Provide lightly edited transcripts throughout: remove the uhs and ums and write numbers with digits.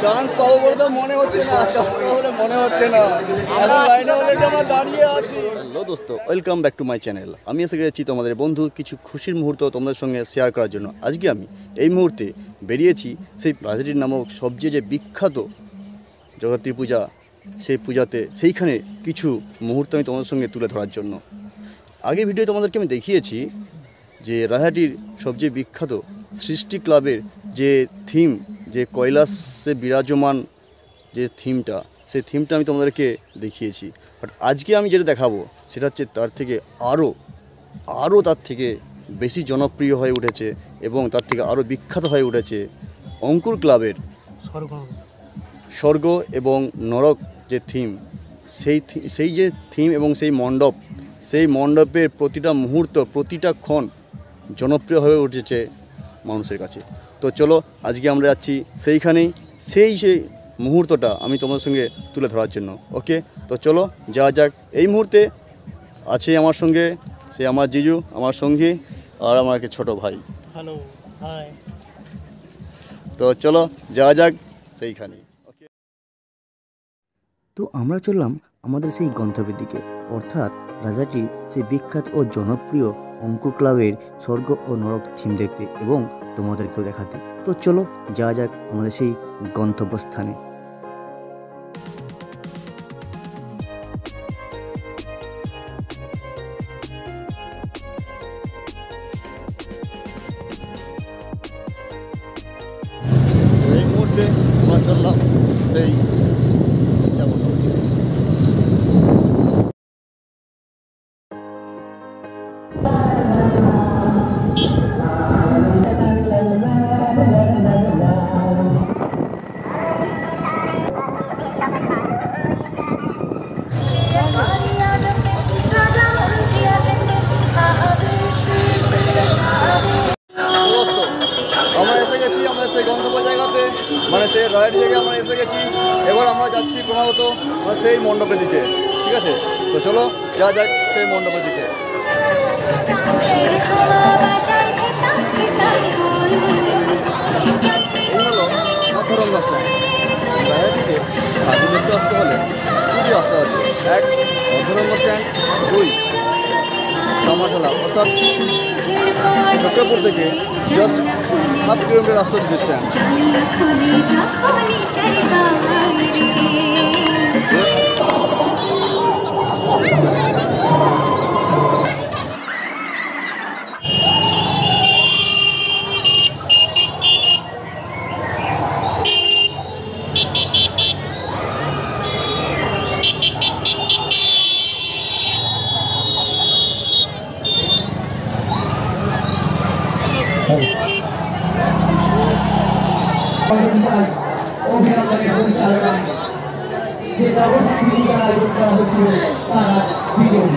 Chance পাবো বলে তো মনে হচ্ছে না, চান্স পাবো বলে মনে হচ্ছে না, এখন লাইনে অলরেডি আমরা দাঁড়িয়ে আছি। হ্যালো দোস্ত, welcome back to my channel. আমি এসে গেছি তোমাদের বন্ধু কিছু খুশির মুহূর্ত তোমাদের সঙ্গে শেয়ার করার জন্য। আজকে আমি এই মুহূর্তে বেরিয়েছি সেই রাজাটির নামক সবচেয়ে যে বিখ্যাত জগদ্ধাত্রী পূজা, সেই পূজাতে সেইখানে কিছু মুহূর্ত আমি তোমাদের সঙ্গে তুলে ধরার জন্য। আগের ভিডিও তোমাদেরকে আমি দেখিয়েছি যে রাজাটির সবচেয়ে বিখ্যাত সৃষ্টি ক্লাবের যে থিম, যে কৈলাসে বিরাজমান যে থিমটা, সেই থিমটা আমি তোমাদেরকে দেখিয়েছি। বাট আজকে আমি যেটা দেখাবো সেটা হচ্ছে তার থেকে আরও তার থেকে বেশি জনপ্রিয় হয়ে উঠেছে এবং তার থেকে আরও বিখ্যাত হয়ে উঠেছে অঙ্কুর ক্লাবের স্বর্গ এবং নরক যে থিম, সেই যে থিম এবং সেই মণ্ডপের প্রতিটা মুহূর্ত, প্রতিটা ক্ষণ জনপ্রিয় হয়ে উঠেছে মানুষের কাছে। তো চলো আজকে আমরা যাচ্ছি সেইখানেই, সেই মুহূর্তটা আমি তোমাদের সঙ্গে তুলে ধরার জন্য। ওকে, তো চলো যাওয়া যাক। এই মুহূর্তে আছে আমার সঙ্গে সে আমার জিজু, আমার সঙ্গী আর আমার ছোট ভাই। Hello, hi. তো চলো যাওয়া যাক সেইখানে। ওকে, তো আমরা চললাম আমাদের সেই গন্তব্যের দিকে, অর্থাৎ রাজাটির সেই বিখ্যাত ও জনপ্রিয় অঙ্কুর ক্লাবের স্বর্গ ও নরক থিম দেখতে এবং তোমাদেরকেও দেখাতে। তো চলো যাওয়া যাক আমাদের সেই গন্তব্যস্থানে। এই মুহূর্তে আমরা চললাম সেই সেই গন্তব্য জায়গাতে, মানে সেই রাইড জায়গায় আমরা এসে গেছি। এবার আমরা যাচ্ছি ক্রমাগত সেই মণ্ডপের দিকে। ঠিক আছে, তো চলো যা যাক সেই মণ্ডপের দিকে। এই হলো মথুরঙ্গ স্ট্যান্ড। রাজাটিতে আগে দেখতে আসতে হলে দুটি রাস্তা আছে, এক মথুরঙ্গ স্ট্যান্ড, দুই কামারশালা, অর্থাৎ চক্রপুর থেকে জাস্ট 1/2 কিলোমিটার রাস্তা দিতে স্ট্যান্ড। অভিনন্দনের পরিচালনায় যে জগদ্ধাত্রী আয়োজন করা হচ্ছিল তারা বিজয়ী।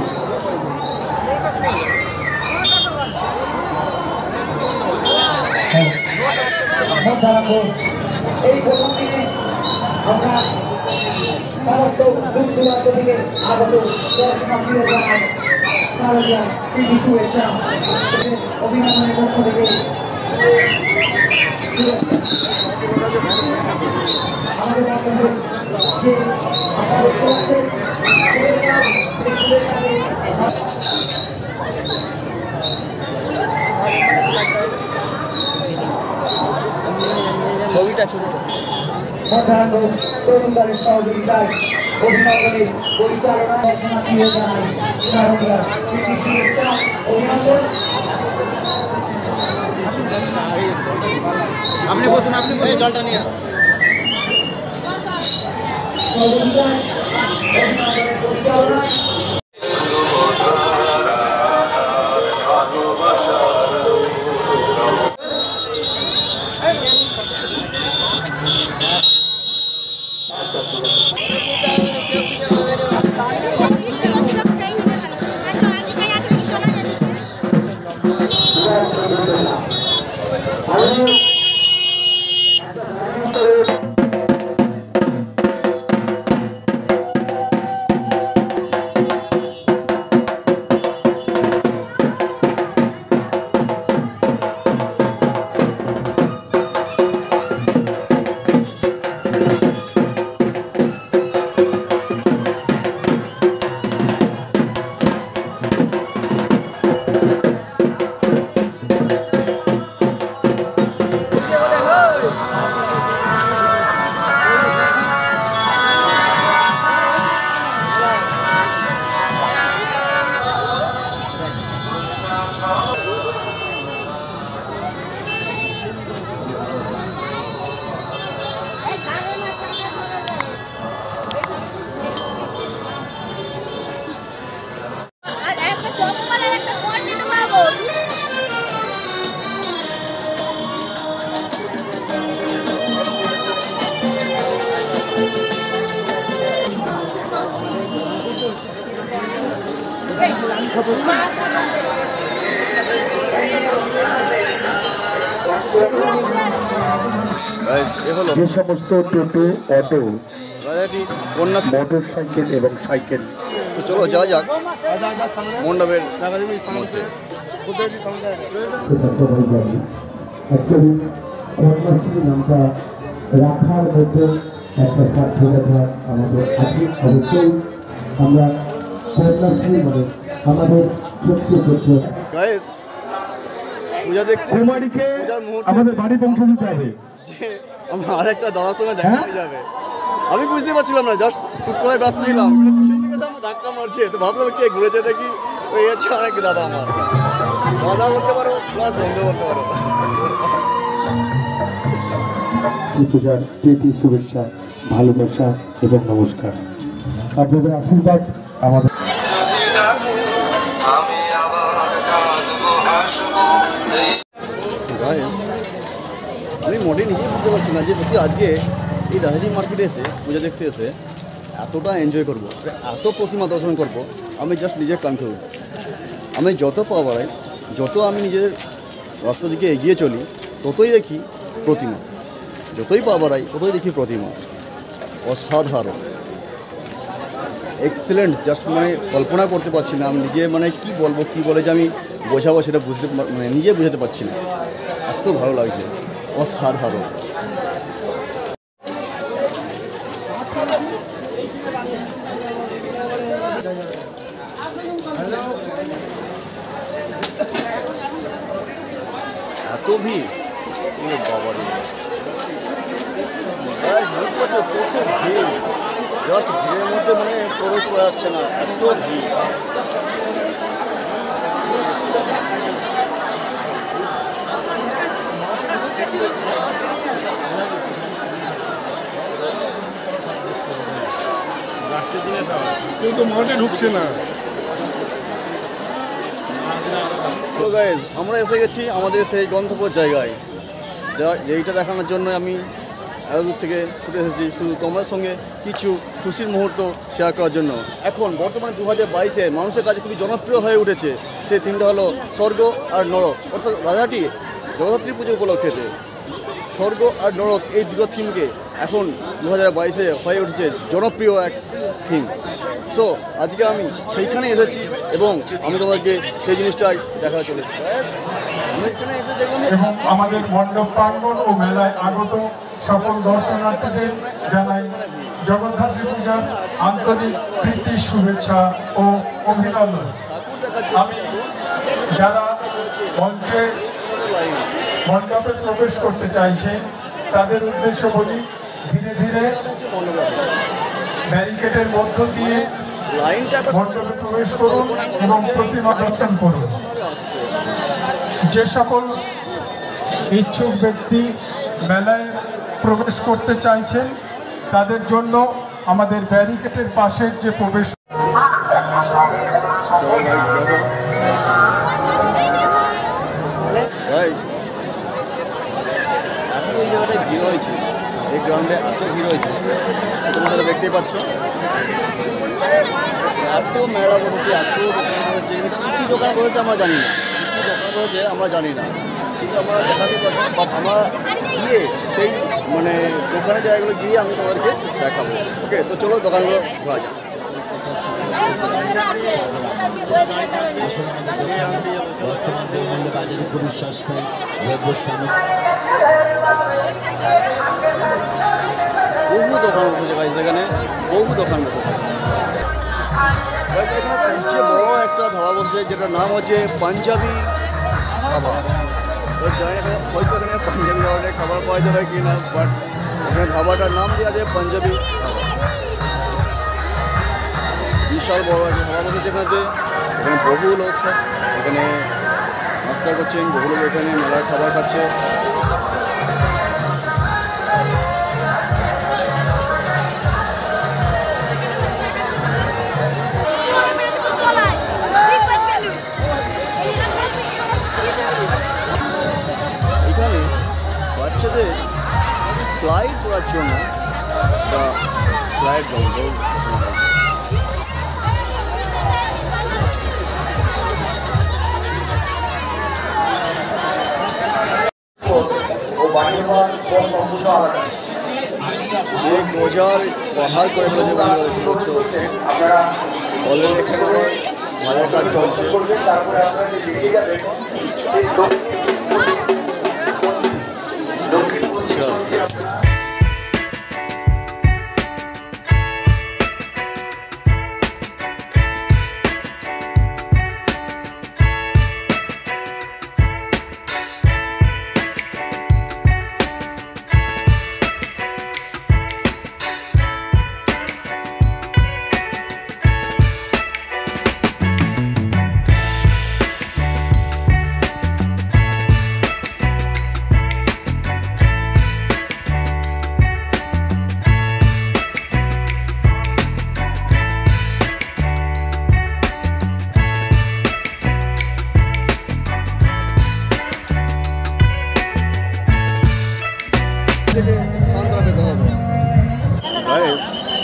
এই প্রথম দিনে আমরা সমস্ত দূর দূরান্ত থেকে আগত দর্শনার্থীদের জানাই শারদীয়া প্রীতি শুভেচ্ছা। অভিনন্দনের পক্ষ থেকে আমাদের বক্তব্য যে আপনারা ছবিটা শুরু মধ্যাহ্ন তরুণদারের সহযোগিতায় অভিনন্দনের পরিচালনা দর্শনার্থীদের জানাই শারদীয়া প্রীতি শুভেচ্ছা, অভিনন্দন। আপনি বসুন, জলটা নিয়ে Guys, এ হলো যে সমস্ত টোটো, অটো, রাজাটি কন্যা। মোটর সাইকেল এবং সাইকেল তো চলো যাওয়া যাক মণ্ডপের মধ্যে। সেটা সবাই জানি। অ্যাকচুয়ালি কন্যাশ্রী নামটা রাখার মধ্যে একটা সার্থকতা আমাদের আছে। অবশ্যই আমরা কন্যাশ্রী মানে আমাদের ছোট্ট ছোট্ট গাইস, পূজা দেখছি, কুমারীকে পূজার মুহূর্তে আমাদের বাড়ি পৌঁছে দিতে হবে। যে আমার আরেকটা দাদার সঙ্গে দেখা হয়ে যাবে। আমি বুঝতে পারছিলাম না, জাস্ট শুট করায় ব্যস্ত ছিলাম, কিন্তু পিছন থেকে এসে আমার ধাক্কা মারছে। তো ভাবলাম কে ঘুরেছে দেখি, ওই হচ্ছে অনেক দাদা আমার। দাদা বলতে পারো প্লাস বন্ধু বলতে পারো। পূজার প্রীতি, শুভেচ্ছা, ভালোবাসা এবং নমস্কার। আপনাদের আশীর্বাদ আমাদের Guys, আমি মোটেই নিজেই বুঝতে পারছি না যে সত্যি আজকে এই রাজারি মার্কেটে এসে পূজা দেখতে এসে এতটা এনজয় করবো, এত প্রতিমা দর্শন করবো। আমি জাস্ট নিজে কনফিউজ। আমি যত পা বাড়াই, যত আমি নিজের রাস্তা দিকে এগিয়ে চলি, ততই দেখি প্রতিমা। যতই পা বাড়াই ততই দেখি প্রতিমা। অসাধারণ, এক্সেলেন্ট, জাস্ট মানে কল্পনা করতে পারছি না। আমি নিজে মানে কি বলবো, কি বলে যে আমি বোঝাবো সেটা বুঝতে মানে নিজে বোঝাতে পারছি না। এত ভালো লাগছে, অসাধারণ। এত ভিড়, এ বাবা রে! বুঝতে পারছো কত ভিড়, জাস্ট ভিড়ের মধ্যে মানে প্রবেশ করা যাচ্ছে না, এত ভিড়। কেউ তো মাঠে ঢুকছে না। তো গাইজ, আমরা এসে গেছি আমাদের সেই গন্তব্য জায়গায়, যেইটা দেখানোর জন্য আমি এত দূর থেকে ছুটে এসেছি, শুধু তোমার সঙ্গে কিছু খুশির মুহূর্ত শেয়ার করার জন্য। এখন বর্তমানে 2022-এ মানুষের কাছে খুবই জনপ্রিয় হয়ে উঠেছে সেই থিমটা হলো স্বর্গ আর নরক, অর্থাৎ রাজাটি জগদ্ধাত্রী পুজো উপলক্ষেতে স্বর্গ আর নরক এই দুটো থিমকে এখন 2022-এ হয়ে উঠেছে জনপ্রিয় এক থিম। সো আজকে আমি সেইখানে এসেছি এবং আমি তোমাকে সেই জিনিসটাই দেখা চলেছি। আমি এখানে এসে দেখলাম এবং আমাদের মণ্ডপ প্রাঙ্গণ ও মেলায় আগত সকল দর্শনার্থীদের জানাই জগদ্ধাত্রী পূজার আন্তরিক প্রীতি, শুভেচ্ছা ও অভিনন্দন। আমি যারা মণ্ডপে প্রবেশ করতে চাইছে তাদের উদ্দেশ্য বলি, ধীরে ধীরে ব্যারিকেডের মধ্য দিয়ে মণ্ডপে প্রবেশ করুন এবং প্রতিমা দর্শন করুন। যে সকল ইচ্ছুক ব্যক্তি মেলায় প্রবেশ করতে চাইছেন তাদের জন্য আমাদের ব্যারিকেডের পাশের যে প্রবেশ এত এই জায়গাটায় ভিড় হয়েছে, এই গ্রাউন্ডে এত ভিড় হয়েছে, তোমরা দেখতেই পাচ্ছ। এত মেলা বসেছে, এত দোকান বসেছে, কিন্তু কী কী দোকান বসেছে আমরা জানি না, কী কী দোকান বসেছে আমরা জানি না, কিন্তু আমরা দেখাতে পারছি। বাট আমরা গিয়ে সেই মানে দোকানের জায়গাগুলো গিয়ে আমি তোমাদেরকে দেখাবো। ওকে, তো চলো দোকানগুলো ঘোরা যাক। বর্তমান দ্রব্যমূল্যে বাজারে খুবই সস্তায় দ্রব্য সামগ্রী। বহু দোকান বসেছে গাইজ, এখানে বহু দোকান বসেছে। এখানে সবচেয়ে বড় একটা ধাবা বসেছে, যেটার নাম হচ্ছে পাঞ্জাবি ধাবা। হয়তো এখানে পাঞ্জাবি ধরনের খাবার পাওয়া যাবে কি না, বাট এখানে ধাবাটার নাম দেওয়া যায় পাঞ্জাবি ধাবা। বিশাল বড় একটা ধাবা বসেছে এখানে। এখানে বহু লোক এখানে নাস্তা করছেন, বহু লোক এখানে মেলার খাবার খাচ্ছে। এখানে বাচ্চাদের স্লাইড করার জন্য বা স্লাইড এই গোজার পাহাড় করে ফেলেছে বাংলা দেখতে পাচ্ছ। অলরেডি এখানে আবার ভাজার কাজ চলছে। আচ্ছা, থেকে সান্ত্বনা পেতে হবে। গাইস,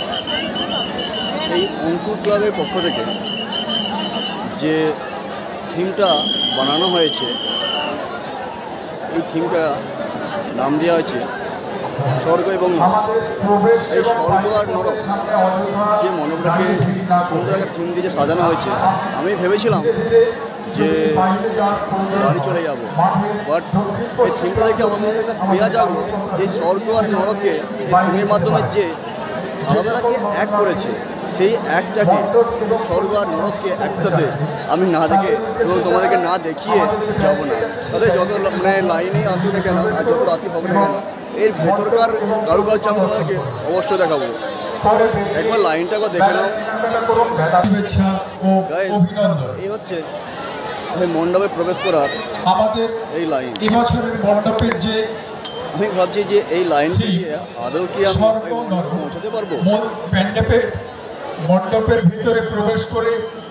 এই অঙ্কুর ক্লাবের পক্ষ থেকে যে থিমটা বানানো হয়েছে, এই থিমটা নাম দেওয়া হয়েছে স্বর্গ এবং নরক। এই স্বর্গ আর নরক যে মণ্ডপটাকে সুন্দর একটা থিম দিয়ে সাজানো হয়েছে, আমি ভেবেছিলাম যে বাড়ি চলে যাব, বাট এই থিমটা দেখে আমার মধ্যে একটা স্প্রিয়া জাগলো যে স্বর্গ আর নরককে এই থিমের মাধ্যমে যে আলাদাটাকে এক করেছে, সেই একটাকে স্বর্গ আর নরককে একসাথে আমি না দেখে এবং তোমাদেরকে না দেখিয়ে যাব না। তাদের যত মানে লাইনেই আসুক না কেন আর যত রাতি হোক না কেন, এর ভেতরকার কারুকার্য আমি তোমাদেরকে অবশ্যই দেখাবো। একবার লাইনটা একবার দেখে নাও। এই হচ্ছে এই মণ্ডপে প্রবেশ করার আমাদের এই লাইন। এবছরের মণ্ডপের যে আমি ভাবছি যে এই লাইন দিয়ে আদৌ কি আমি পৌঁছাতে পারবো? মণ্ডপের ভিতরে প্রবেশ করে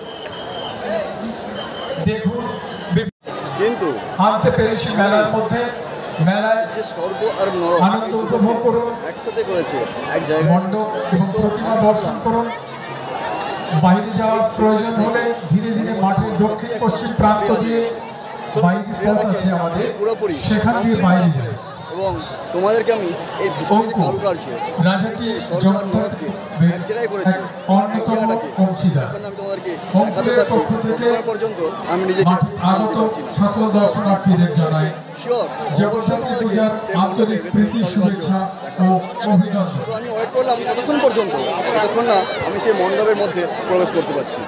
দেখুন, কিন্তু আনতে পেরেছি মেলার মধ্যে। মেলায় যে স্বর্গ আর নরক আনন্দ উপভোগ করুন, একসাথে করেছে এক জায়গায়। মণ্ডপ এবং প্রতিমা দর্শন করুন। বাইরে যাওয়ার প্রয়োজন হলে ধীরে ধীরে মাঠের দক্ষিণ পশ্চিম প্রান্ত দিয়ে বাইরে পথ আছে আমাদের, পুরোপুরি সেখান দিয়ে বাইরে যাবে। এবং তোমাদেরকে আমি এই ভিতরের কারুকার্য রাজাটি স্বর্গ আর নরককে এক জায়গায় করেছে, অন্যতম অংশীদার। এখন আমি তোমাদেরকে দেখাতে পারছি, ততক্ষণ পর্যন্ত আমি নিজেকে আগত সকল দর্শনার্থীদের জানাই শিওর জগদ্ধাত্রী পূজার আন্তরিক প্রীতি, শুভেচ্ছা ও অভিনন্দন। তো আমি ওয়েট করলাম ততক্ষণ পর্যন্ত, ততক্ষণ না আমি সেই মণ্ডপের মধ্যে প্রবেশ করতে পারছি।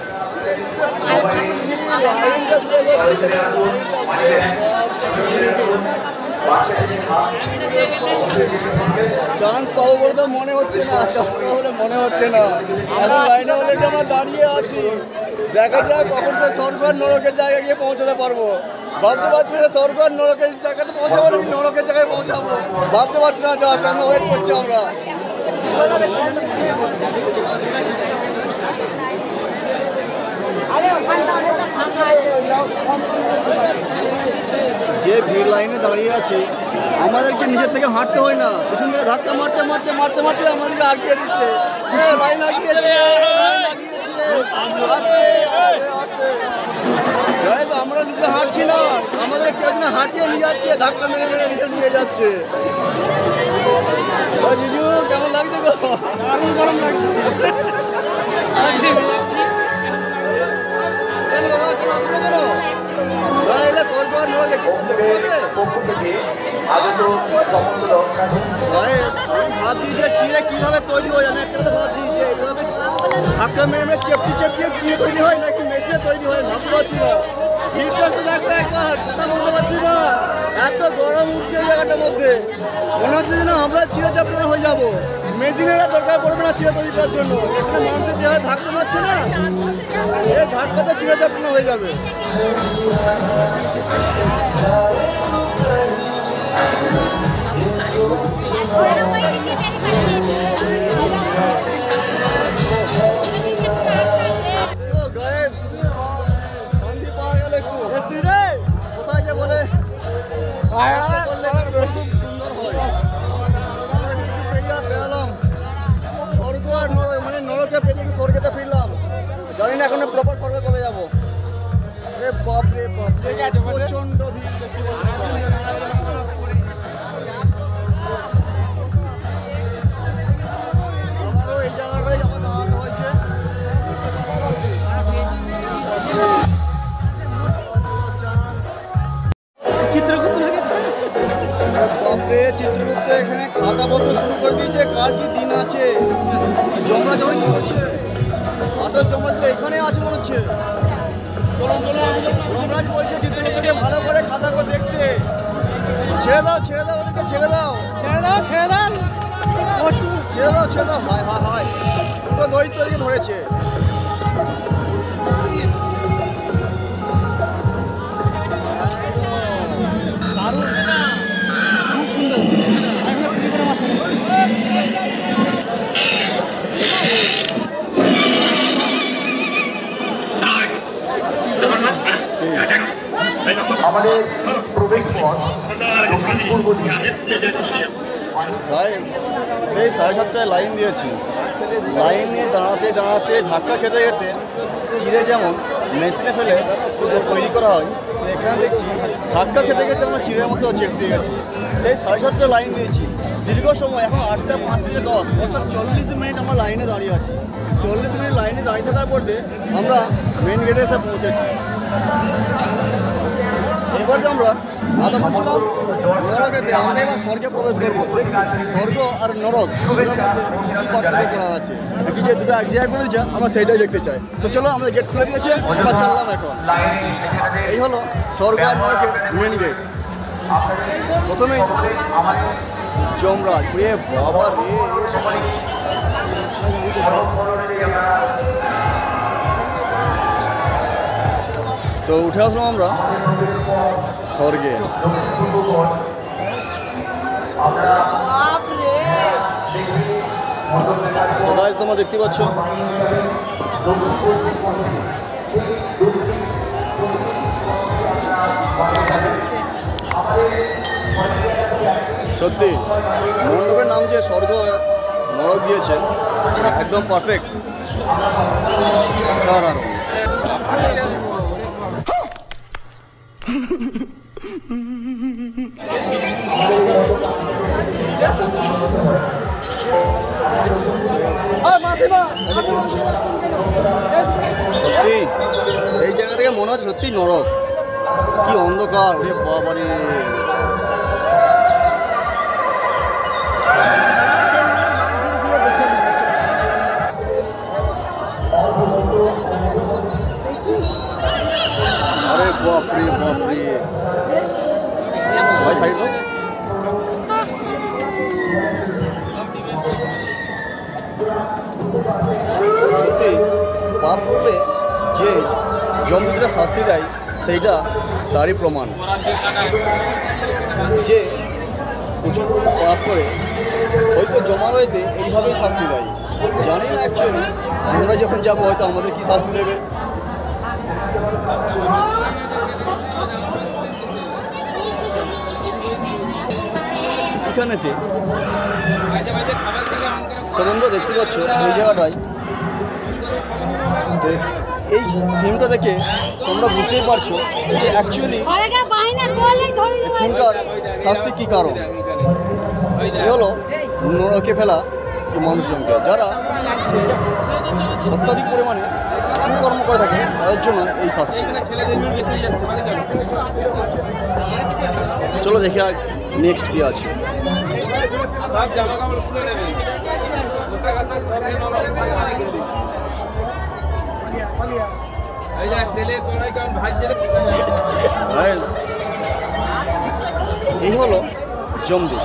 চান্স পাবো বলে তো মনে হচ্ছে না, চান্স পাবো বলে মনে হচ্ছে না। এখন লাইনে অলরেডি আমরা দাঁড়িয়ে আছি, দেখা যাক কখন সে স্বর্গ আর নরকের জায়গায় গিয়ে পৌঁছাতে পারবো। ভাবতে পারছি না স্বর্গ আর নরকের জায়গাতে পৌঁছাবো নাকি নরকের জায়গায় পৌঁছাবো, ভাবতে পারছি না। জাস্ট আমরা ওয়েট করছি আমরা। যে ভিড় লাইনে দাঁড়িয়ে আছি, আমাদেরকে নিজের থেকে হাঁটতে হয় না, পিছন থেকে ধাক্কা মারতে মারতে মারতে মারতে আমাদেরকে আগিয়ে দিচ্ছে। লাইন আগিয়েছে, আস্তে আস্তে। আমরা নিজে হাঁটছি না, আমাদের কেউ যেন হাঁটিয়ে নিয়ে যাচ্ছে, ধাক্কা মেরে মেরে নিয়ে যাচ্ছে। জিজু কেমন লাগছে গো? গরম লাগছে। স্বর্গ আর নরক দেখতে ভাবছি যে চিড়ে কিভাবে তৈরি হয়ে যাবে, একটা ভাবছি যে এইভাবে ধাক্কা মেরে মেরে চেপটি চেপটি চিড়ে তৈরি হয় নাকি মেশিনে তৈরি হয়, ভাবতে পারছি না। ভিড়টা তো দেখো একবার, কথা বলতে পারছি না, এত গরম উঠছে এই জায়গাটার মধ্যে। মনে হচ্ছে যেন আমরা চিড়ে চাপড়ে হয়ে যাবো, মেশিনেরা দরকার পড়বে না চিড়ে তৈরি করার জন্য। এখানে মানুষের যেভাবে ধাক্কা মারছে না, এই ধাক্কাতে চিড়ে চাপড়ে হয়ে যাবে। শান্তি পাওয়া গেল একটু, কোথায় যে বলে খুব সুন্দর হয়। বেরোলাম স্বর্গ আর নরক, মানে নরকটা পেরিয়ে স্বর্গেতে ফিরলাম। জানি না এখন প্রপার স্বর্গে কবে যাবো। বাপ রে বাপ, প্রচন্ড ভিড় দেখতে পাচ্ছি। বাপরে, চিত্রগুপ্ত এখানে খাতাপত্র শুরু করে দিয়েছে, কার কি দিন আছে। যমরাজ কি করছে? আসল যমরাজ তো এখানে আছে মনে হচ্ছে। যমরাজ বলছে চিত্রগুপ্তকে ভালো করে খাতাগুলো দেখতে। ছেড়ে দাও ওদেরকে, ছেড়ে দাও। হায় হায় হায়, দুটো দৈত্যকে ধরেছে। আমাদের প্রবেশ পথ দক্ষিণ পূর্ব দিকে। ভাই সেই 7:30টায় লাইন দিয়েছি, লাইনে দাঁড়াতে দাঁড়াতে ধাক্কা খেতে খেতে চিড়ে যেমন মেশিনে ফেলে তৈরি করা হয়, তো এখানে দেখছি ধাক্কা খেতে খেতে আমরা চিড়ের মধ্যে চেপটে গেছি। সেই 7:30টায় লাইন দিয়েছি দীর্ঘ সময়, এখন 8টা 5 থেকে 10, অর্থাৎ 40 মিনিট আমরা লাইনে দাঁড়িয়ে আছি। 40 মিনিট লাইনে দাঁড়িয়ে থাকার পরে আমরা মেন গেটে এসে পৌঁছেছি। এবার যে আমরা এতক্ষণ ছিলাম নরকেতে, আমরা এবার স্বর্গে প্রবেশ করবো। স্বর্গ আর নরক কী পার্থক্য করা আছে, কি যে দুটো এক জায়গায় করে দিচ্ছে, আমরা সেইটাই দেখতে চাই। তো চলো, আমাদের গেট খুলে দিয়েছে, আমরা চললাম এখন। এই হলো স্বর্গ আর নরকের মেন গেট। প্রথমেই যমরাজ, রে বাবা রে, তো উঠে আসলাম আমরা স্বর্গে। সদাই তোমরা দেখতে পাচ্ছ, সত্যি মণ্ডপের নাম যে স্বর্গ নরক দিয়েছে, একদম পারফেক্ট, সাধারণ। সত্যি এই জায়গাটাকে মনে হচ্ছে সত্যি নরক, কি অন্ধকার, ওরে বাবারে। আরে বাপরে বাপরে, ভাই সাইড দাও। সত্যি পাপ করলে যে যমদূতরা শাস্তি দেয়, সেইটা তারই প্রমাণ যে প্রচুর পাপ করে হয়তো জমা রয়েতে এইভাবেই শাস্তি দেয়। জানি না অ্যাকচুয়ালি আমরা যখন যাবো হয়তো আমাদের কি শাস্তি দেবে। এখানেতে সমুদ্র দেখতে পাচ্ছ এই জায়গাটায়, তো এই থিমটা দেখে তোমরা বুঝতেই পারছো যে অ্যাকচুয়ালি থিমটার শাস্তি কী কারণ। এ হলো নরকে ফেলা এই মানুষজনকে, যারা অত্যাধিক পরিমাণে কুকর্ম করে থাকে, তাদের জন্য এই শাস্তি। চলো দেখে নেক্সট কী আছে। এই হলো যমদূত,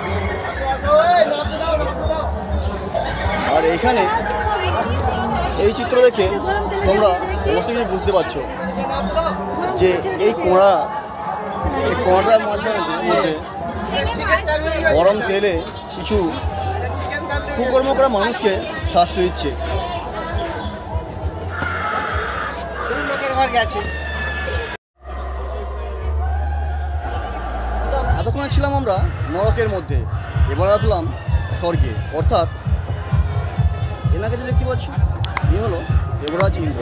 আর এখানে এই চিত্র দেখে তোমরা অবশ্যই বুঝতে পারছো যে এই কোঁড়াটার মধ্যে গরম তেলে কিছু কুকর্ম করা মানুষকে শাস্তি দিচ্ছে। এতক্ষণে ছিলাম আমরা নরকের মধ্যে, এবার আসলাম স্বর্গে, অর্থাৎ এনাকে যে দেখতে পাচ্ছি এ হলো দেবরাজ ইন্দ্র।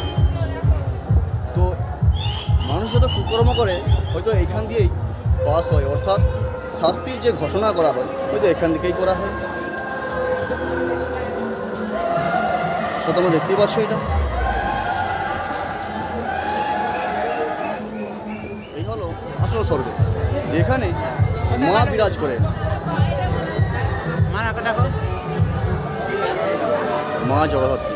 তো মানুষ যত কুকর্ম করে হয়তো এখান দিয়েই পাস হয়, অর্থাৎ শাস্তির যে ঘোষণা করা হয় হয়তো এখান থেকেই করা হয়। সো তোমরা দেখতেই পাচ্ছ এটা। এই হলো আসল স্বর্গ, যেখানে মা বিরাজ করেন। মা জগদ্ধাত্রী।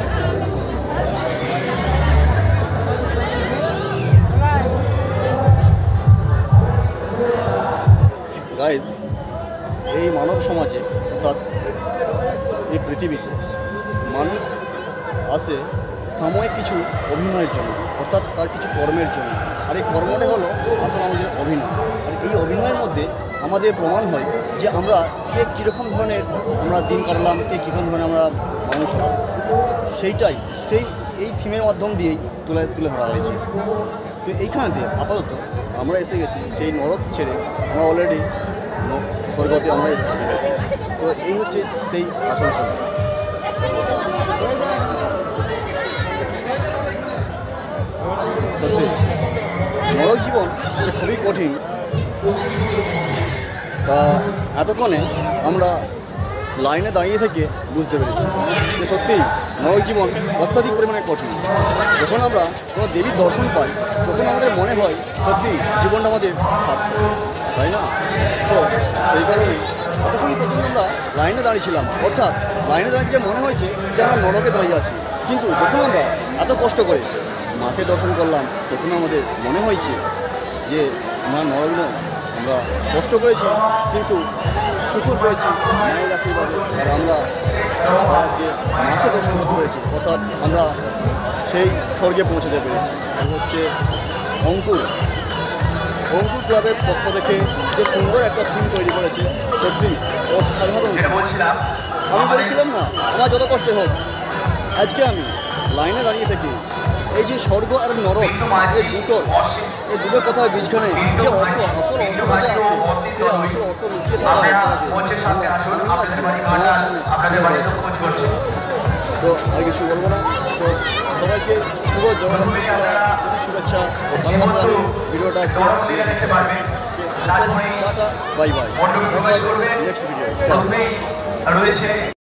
গাইজ, এই মানব সমাজে অর্থাৎ এই পৃথিবীতে মানুষ আসে সাময়িক কিছু অভিনয়ের জন্য, অর্থাৎ তার কিছু কর্মের জন্য। আর এই কর্মটা হলো আসলে আমাদের অভিনয়। আর এই অভিনয়ের মধ্যে আমাদের প্রমাণ হয় যে আমরা কে কীরকম ধরনের আমরা দিন কাটালাম, কে কীরকম ধরনের আমরা মানুষ হলাম। সেইটাই এই থিমের মাধ্যম দিয়েই তুলে ধরা হয়েছে। তো এইখানেতে আপাতত আমরা এসে গেছি সেই নরক ছেড়ে আমরা অলরেডি স্বর্গতে আমরা এসে গেছি। তো এই হচ্ছে সেই আসল স্বর্গ। সত্যি নরক জীবন খুবই কঠিন। তা এতক্ষণে আমরা লাইনে দাঁড়িয়ে থেকে বুঝতে পেরেছি যে সত্যিই নরক জীবন অত্যাধিক পরিমাণে কঠিন। যখন আমরা কোনো দেবীর দর্শন পাই তখন আমাদের মনে হয় সত্যি জীবনটা আমাদের সার্থক, তাই না? তো সেই কারণে এতক্ষণ পর্যন্ত আমরা লাইনে দাঁড়িয়েছিলাম, অর্থাৎ লাইনে দাঁড়িয়ে থেকে মনে হয়েছে যে আমরা নরকে দাঁড়িয়ে আছি। কিন্তু যখন আমরা এত কষ্ট করে মাকে দর্শন করলাম তখন আমাদের মনে হয়েছে যে আমরা নরক নয়, আমরা কষ্ট করেছি কিন্তু সুখও পেয়েছি মায়ের আশীর্বাদে। আর আমরা আজকে মাকে দর্শন করতে পেরেছি, অর্থাৎ আমরা সেই স্বর্গে পৌঁছতে পেরেছি। এই হচ্ছে অঙ্কুর ক্লাবের পক্ষ থেকে যে সুন্দর একটা থিম তৈরি করেছে, সত্যি অসাধারণ। আমি বলেছিলাম না আমার যত কষ্ট হোক, আজকে আমি লাইনে দাঁড়িয়ে থেকে এই যে স্বর্গ আর নরক এই দুটো কথার বীজখানে যে আসল অর্থ আছে সেই আসল অর্থ লুকিয়ে থাকা তো আর কিছু বলবো না। তো সবাইকে শুভ জগন্নাথ শুভেচ্ছা ও ভালোবাসা জানিয়ে ভিডিওটা আজকে বাই বাই, নেক্সট ভিডিও।